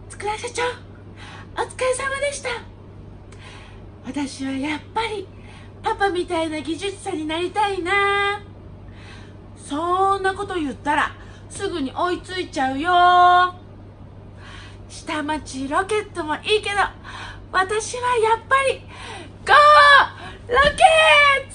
佃社長、お疲れ様でした。私はやっぱりパパみたいな技術者になりたいな。そんなこと言ったらすぐに追いついちゃうよ。下町ロケットもいいけど、私はやっぱりゴーロケット